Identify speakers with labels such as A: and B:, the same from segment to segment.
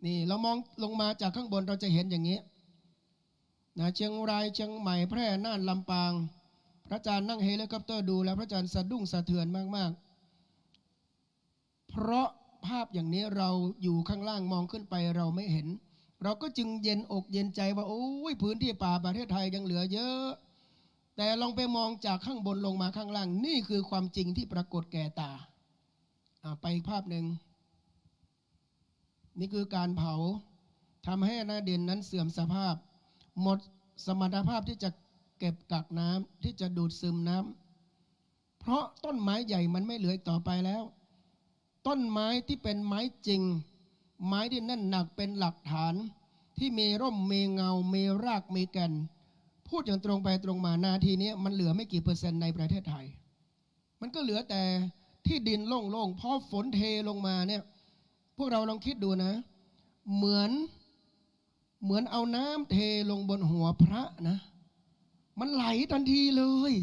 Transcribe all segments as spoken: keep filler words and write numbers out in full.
A: นี่เรามองลงมาจากข้างบนเราจะเห็นอย่างนี้นะเชียงรายเชียงใหม่แพร่น่านลำปางพระอาจารย์นั่งเฮลิคอปเตอร์ดูแล้วพระอาจารย์สะดุ้งสะเทือนมากๆเพราะภาพอย่างนี้เราอยู่ข้างล่างมองขึ้นไปเราไม่เห็นเราก็จึงเย็นอกเย็นใจว่าโอ้ยพื้นที่ป่าประเทศไทยยังเหลือเยอะแต่ลองไปมองจากข้างบนลงมาข้างล่างนี่คือความจริงที่ปรากฏแก่ตาไปอีกภาพหนึ่งนี่คือการเผาทำให้นาดินนั้นเสื่อมสภาพหมดสมรรถภาพที่จะเก็บกักน้ำที่จะดูดซึมน้ำเพราะต้นไม้ใหญ่มันไม่เหลือต่อไปแล้วต้นไม้ที่เป็นไม้จริงไม้ที่แน่นหนักเป็นหลักฐานที่มีร่มมีเงามีรากมีแก่นพูดอย่างตรงไปตรงมานาทีนี้มันเหลือไม่กี่เปอร์เซ็นต์ในประเทศไทยมันก็เหลือแต่ที่ดินโล่งๆพอฝนเทลงมาเนี่ยพวกเราลองคิดดูนะเหมือนเหมือนเอาน้ำเทลงบนหัวพระนะมันไหลทันทีเลย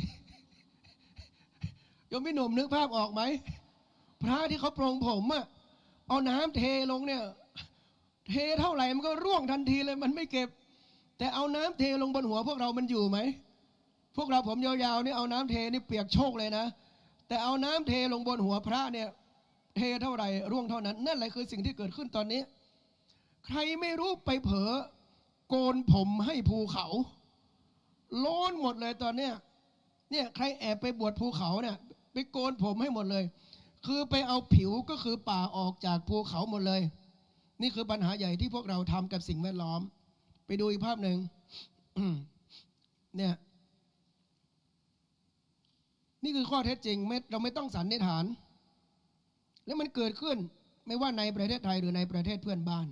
A: โยมพี่หนุ่มนึกภาพออกไหมพระที่เขาปรงผมอะเอาน้ำเทลงเนี่ยเทเท่าไหร่มันก็ร่วงทันทีเลยมันไม่เก็บแต่เอาน้ำเทลงบนหัวพวกเรามันอยู่ไหมพวกเราผมยาวๆนี่เอาน้ำเทนี่เปียกโชกเลยนะแต่เอาน้ำเทลงบนหัวพระเนี่ยเทเท่าไหร่ร่วงเท่านั้นนั่นแหละคือสิ่งที่เกิดขึ้นตอนนี้ใครไม่รู้ไปเผลอโกนผมให้ภูเขาโล้นหมดเลยตอนเนี้ยเนี่ยใครแอบไปบวชภูเขาเนี่ยไปโกนผมให้หมดเลยคือไปเอาผิวก็คือป่าออกจากภูเขาหมดเลยนี่คือปัญหาใหญ่ที่พวกเราทำกับสิ่งแวดล้อมไปดูอีกภาพหนึ่ง เนี่ยนี่คือข้อเท็จจริงเราไม่ต้องสันนิษฐานแล้วมันเกิดขึ้นไม่ว่าในประเทศไทยหรือในประเทศเพื่อนบ้าน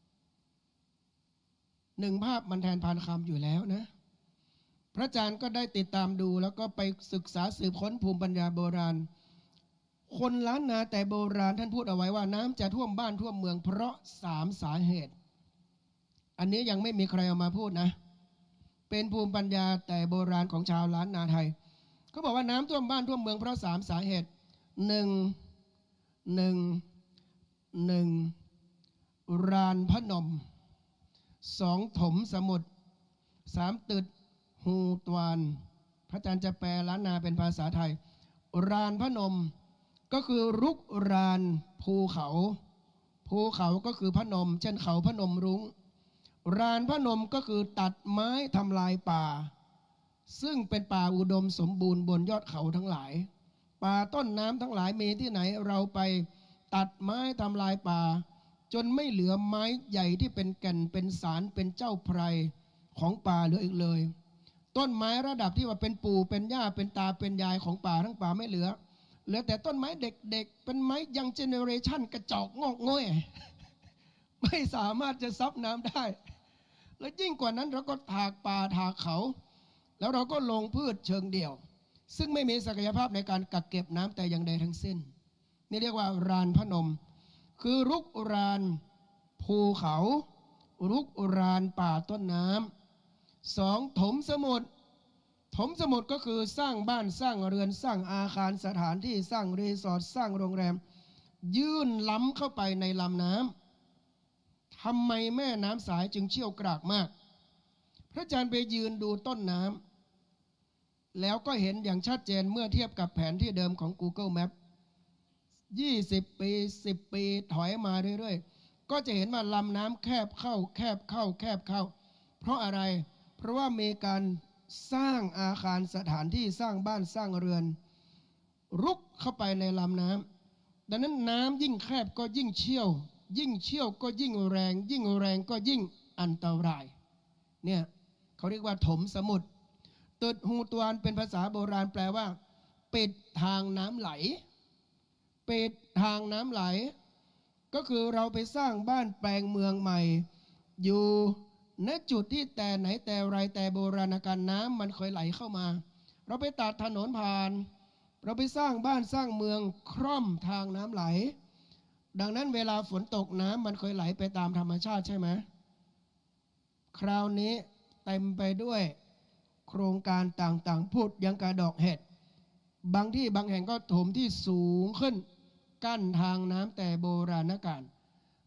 A: หนึ่งภาพมันแทนพันคำอยู่แล้วนะพระอาจารย์ก็ได้ติดตามดูแล้วก็ไปศึกษาสืบค้นภูมิปัญญาโบราณคนล้านนาแต่โบราณท่านพูดเอาไว้ว่าน้ำจะท่วมบ้านท่วมเมืองเพราะสามสาเหตุอันนี้ยังไม่มีใครเอามาพูดนะเป็นภูมิปัญญาแต่โบราณของชาวล้านนาไทยเขาบอกว่าน้ำท่วมบ้านท่วมเมืองเพราะสามสาเหตุหนึ่งหนึ่งหนึ่งรานพนมสองถมสมุทรสามตึดหูตวานพระอาจารย์จะแปลล้านนาเป็นภาษาไทยรานพนมก็คือรุกรานภูเขาภูเขาก็คือพนมเช่นเขาพนมรุ้งรานพนมก็คือตัดไม้ทำลายป่าซึ่งเป็นป่าอุดมสมบูรณ์บนยอดเขาทั้งหลายป่าต้นน้ำทั้งหลายมีที่ไหนเราไปตัดไม้ทำลายป่าจนไม่เหลือไม้ใหญ่ที่เป็นแก่นเป็นสารเป็นเจ้าไพรของป่าเหลืออีกเลยต้นไม้ระดับที่ว่าเป็นปู่เป็นย่าเป็นตาเป็นยายของป่าทั้งป่าไม่เหลือเหลือแต่ต้นไม้เด็กๆเป็นไม้ยังเจเนอเรชันกระจอกงอกง่อยไม่สามารถจะซับน้ำได้และยิ่งกว่านั้นเราก็ถากป่าถากเขาแล้วเราก็ลงพืชเชิงเดี่ยวซึ่งไม่มีศักยภาพในการกักเก็บน้ำแต่อย่างใดทั้งสิ้นนี่เรียกว่ารานพนมคือรุกรานภูเขารุกรานป่าต้นน้ำสองถมสมุทรถมสมุทรก็คือสร้างบ้านสร้างเรือนสร้างอาคารสถานที่สร้างรีสอร์ทสร้างโรงแรมยื่นล้ำเข้าไปในลำน้ำทำไมแม่น้ำสายจึงเชี่ยวกรากมากพระอาจารย์ไปยืนดูต้นน้ำแล้วก็เห็นอย่างชัดเจนเมื่อเทียบกับแผนที่เดิมของ Google Map ยี่สิบปีสิบปีถอยมาเรื่อยๆก็จะเห็นว่าลำน้ำแคบเข้าแคบเข้าแคบเข้าเพราะอะไรเพราะว่ามีการสร้างอาคารสถานที่สร้างบ้านสร้างเรือนรุกเข้าไปในลำน้ำดังนั้นน้ำยิ่งแคบก็ยิ่งเชี่ยวยิ่งเชี่ยวก็ยิ่งแรงยิ่งแรงก็ยิ่งอันตรายเนี่ยเขาเรียกว่าถมสมุทรตึดหูตวานเป็นภาษาโบราณแปลว่าปิดทางน้ำไหลปิดทางน้ำไหลก็คือเราไปสร้างบ้านแปลงเมืองใหม่อยู่ณจุดที่แต่ไหนแต่ไรแต่โบราณกาลน้ำมันเคยไหลเข้ามาเราไปตัดถนนผ่านเราไปสร้างบ้านสร้างเมืองคร่อมทางน้ำไหลดังนั้นเวลาฝนตกน้ำมันเคยไหลไปตามธรรมชาติใช่ไหมคราวนี้เต็มไปด้วยโครงการต่างๆพูดยังกระดอกเห็ดบางที่บางแห่งก็ถมที่สูงขึ้นกั้นทางน้ำแต่โบราณกาล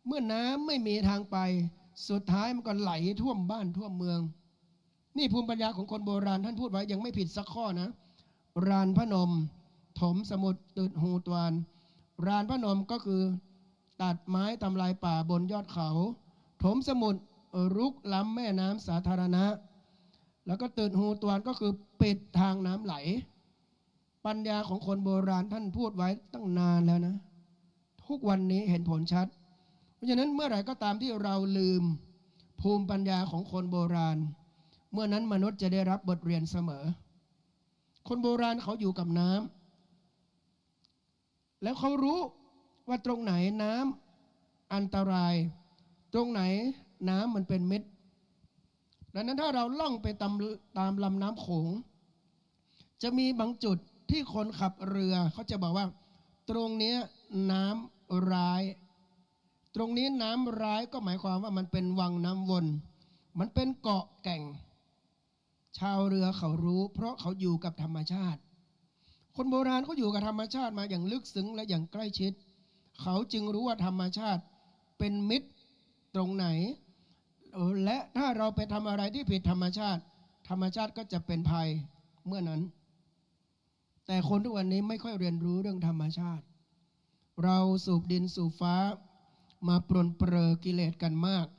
A: เมื่อน้ำไม่มีทางไปสุดท้ายมันก็ไหลท่วมบ้านท่วมเมืองนี่ภูมิปัญญาของคนโบราณท่านพูดไว้ยังไม่ผิดสักข้อนะรานพนมถมสมุทรตืดหูตวานรานพนมก็คือตัดไม้ทำลายป่าบนยอดเขาถมสมุทรรุกล้ำแม่น้ำสาธารณะแล้วก็ตืดหูตวานก็คือปิดทางน้ำไหลปัญญาของคนโบราณท่านพูดไว้ตั้งนานแล้วนะทุกวันนี้เห็นผลชัดเพราะฉะนั้นเมื่อไหร่ก็ตามที่เราลืมภูมิปัญญาของคนโบราณเมื่อนั้นมนุษย์จะได้รับบทเรียนเสมอคนโบราณเขาอยู่กับน้ำแล้วเขารู้ว่าตรงไหนน้ำอันตรายตรงไหนน้ำมันเป็นมิตรดังนั้นถ้าเราล่องไปตามตามลำน้ำโขงจะมีบางจุดที่คนขับเรือเขาจะบอกว่าตรงนี้น้ำร้ายตรงนี้น้ำร้ายก็หมายความว่ามันเป็นวังน้ำวนมันเป็นเกาะแก่งชาวเรือเขารู้เพราะเขาอยู่กับธรรมชาติคนโบราณเขาอยู่กับธรรมชาติมาอย่างลึกซึ้งและอย่างใกล้ชิดเขาจึงรู้ว่าธรรมชาติเป็นมิตรตรงไหนและถ้าเราไปทำอะไรที่ผิดธรรมชาติธรรมชาติก็จะเป็นภัยเมื่อนั้นแต่คนทุกวันนี้ไม่ค่อยเรียนรู้เรื่องธรรมชาติเราสูบดินสูบฟ้ามาปรนเปรอกิเลสกันมาก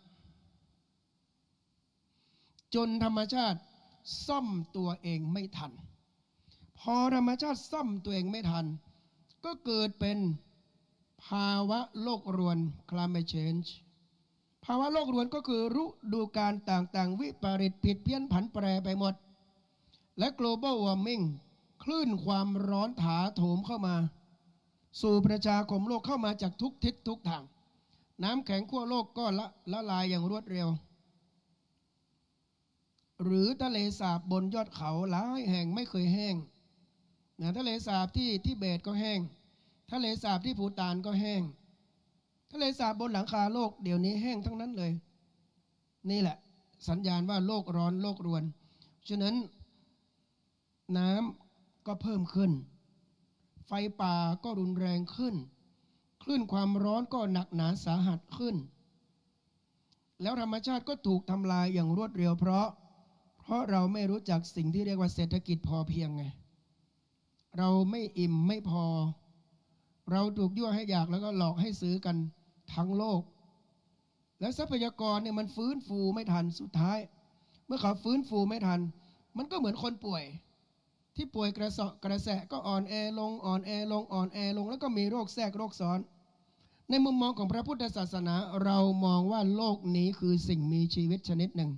A: จนธรรมชาติซ่อมตัวเองไม่ทันพอธรรมชาติซ่อมตัวเองไม่ทันก็เกิดเป็นภาวะโลกรวน climate change ภาวะโลกรวนก็คือฤดูกาลต่างๆวิปริตผิดเพี้ยนผันแปรไปหมดและ global warming คลื่นความร้อนถาโถมเข้ามาสู่ประชาคมโลกเข้ามาจากทุกทิศทุกทางน้ำแข็งขั้วโลกก็ละละลายอย่างรวดเร็วหรือทะเลสาบบนยอดเขาหลายแห่งไม่เคยแห้งนะทะเลสาบที่ทิเบตก็แห้งทะเลสาบที่ภูฏานก็แห้งทะเลสาบบนหลังคาโลกเดี๋ยวนี้แห้งทั้งนั้นเลยนี่แหละสัญญาณว่าโลกร้อนโลกรวนฉะนั้นน้ำก็เพิ่มขึ้นไฟป่าก็รุนแรงขึ้นคลื่นความร้อนก็หนักหนาสาหัสขึ้นแล้วธรรมชาติก็ถูกทำลายอย่างรวดเร็วเพราะเพราะเราไม่รู้จักสิ่งที่เรียกว่าเศรษฐกิจพอเพียงไงเราไม่อิ่มไม่พอเราถูกยั่วให้อยากแล้วก็หลอกให้ซื้อกันทั้งโลกและทรัพยากรเนี่ยมันฟื้นฟูไม่ทันสุดท้ายเมื่อเขาฟื้นฟูไม่ทันมันก็เหมือนคนป่วยที่ป่วยกระเสาะกระแสะก็อ่อนแอลงอ่อนแอลงอ่อนแอลงแล้วก็มีโรคแทรกโรคซ้อนในมุมมองของพระพุทธศาสนาเรามองว่าโลกนี้คือสิ่งมีชีวิตชนิดหนึ่ง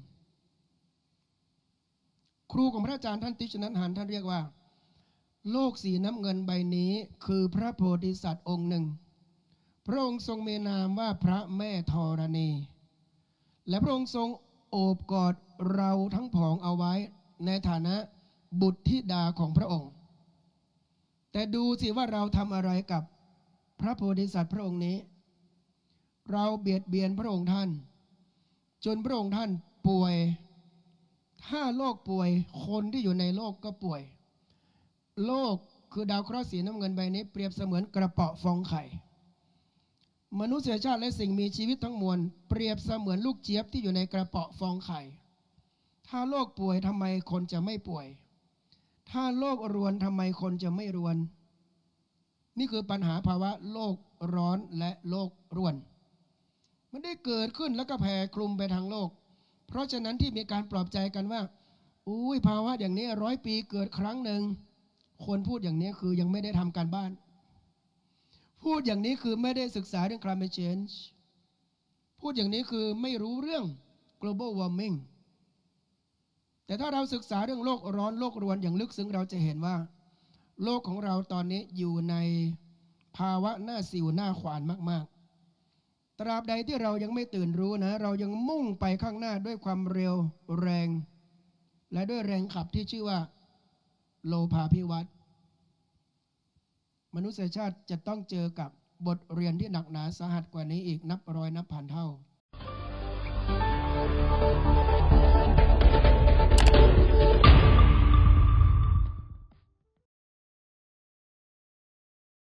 A: ครูของพระอาจารย์ท่านติชนันหันท่านเรียกว่าโลกสีน้ำเงินใบนี้คือพระโพธิสัตว์องค์หนึ่งพระองค์ทรงมีนามว่าพระแม่ธรณีและพระองค์ทรงโอบกอดเราทั้งผองเอาไว้ในฐานะบุตรธิดาของพระองค์แต่ดูสิว่าเราทำอะไรกับพระโพธิสัตว์พระองค์นี้เราเบียดเบียนพระองค์ท่านจนพระองค์ท่านป่วยถ้าโลกป่วยคนที่อยู่ในโลกก็ป่วยโลกคือดาวเคราะห์สีน้ำเงินใบนี้เปรียบเสมือนกระเปาะฟองไข่มนุษยชาติและสิ่งมีชีวิตทั้งมวลเปรียบเสมือนลูกเจี๊ยบที่อยู่ในกระเปาะฟองไข่ถ้าโลกป่วยทำไมคนจะไม่ป่วยถ้าโลกรวนทำไมคนจะไม่รวนนี่คือปัญหาภาวะโลกร้อนและโลกรวนมันได้เกิดขึ้นแล้วก็แผ่คลุมไปทางโลกเพราะฉะนั้นที่มีการปลอบใจกันว่าอุ้ยภาวะอย่างนี้ร้อยปีเกิดครั้งหนึ่งคนพูดอย่างนี้คือยังไม่ได้ทำการบ้านพูดอย่างนี้คือไม่ได้ศึกษาเรื่อง climate change พูดอย่างนี้คือไม่รู้เรื่อง global warming แต่ถ้าเราศึกษาเรื่องโลกร้อนโลกรวนอย่างลึกซึ้งเราจะเห็นว่าโลกของเราตอนนี้อยู่ในภาวะหน้าสิวหน้าขวานมากๆตราบใดที่เรายังไม่ตื่นรู้นะเรายังมุ่งไปข้างหน้าด้วยความเร็วแรงและด้วยแรงขับที่ชื่อว่าโลภาภิวัตน์มนุษยชาติจะต้องเจอกับบทเรียนที่หนักหนาสาหัสกว่านี้อีกนับร้อยนับพันเท่า